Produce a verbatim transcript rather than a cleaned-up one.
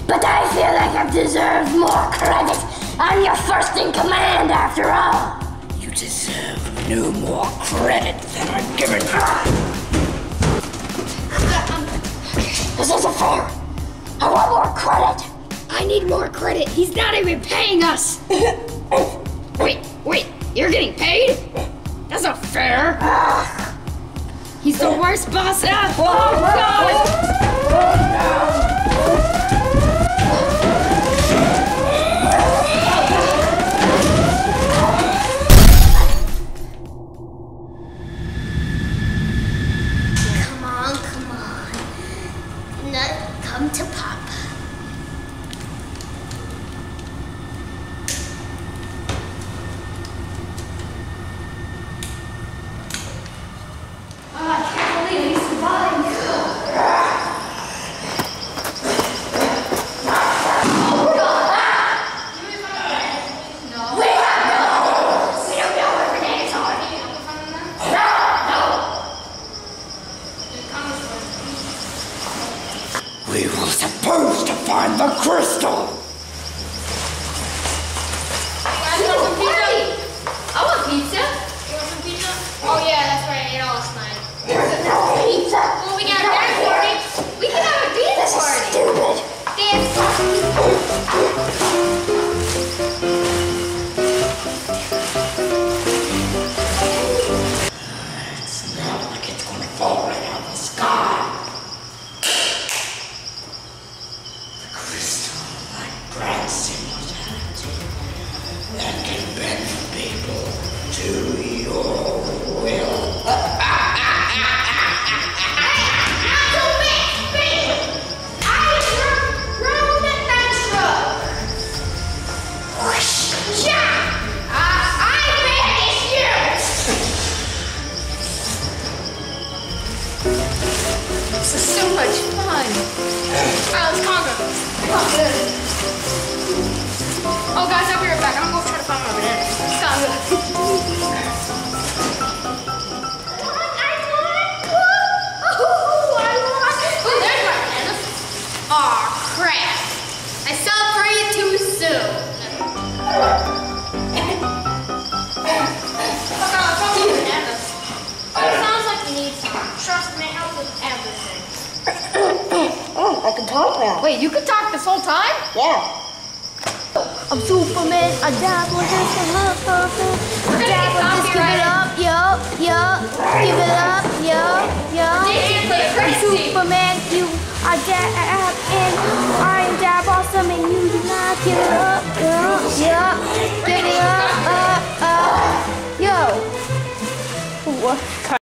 but I feel like I've deserved more credit. I'm your first in command, after all. You deserve no more credit than I'm giving you. This isn't fair. I want more credit. I need more credit. He's not even paying us. Wait, wait, you're getting paid? That's not fair. He's the worst boss ever. Oh, God. Come on, come on. Nut, come to Papa. We were supposed to find the crystal! I want some pizza. I want pizza. You want some pizza? Oh yeah, that's right. I ate all last night. There's no pizza. Well, we got a dance party. We can have a pizza This is party. stupid. Dance party. It's not like it's gonna fall right out of the sky. The crystal, like grants immortality, that can bend people to your will. This is so much fun. Alright, let's conquer. Come on. Oh guys, I'll be right back. I'm gonna go try to find my banana. Let's conquer. Oh, there's my banana. Aw, crap. I celebrated too soon. Oh no, it's only bananas. It sounds like you need some. Trust me, help with everything. Oh, I can talk now. Wait, you could talk this whole time? Yeah. I'm Superman, I die for this, I die for this, give it up, yo, yo, give it up, yo, yo. I'm Superman, you are dab, and I am dab awesome, and you do not give it up, yo, yo, give it up, up, up, yo. What?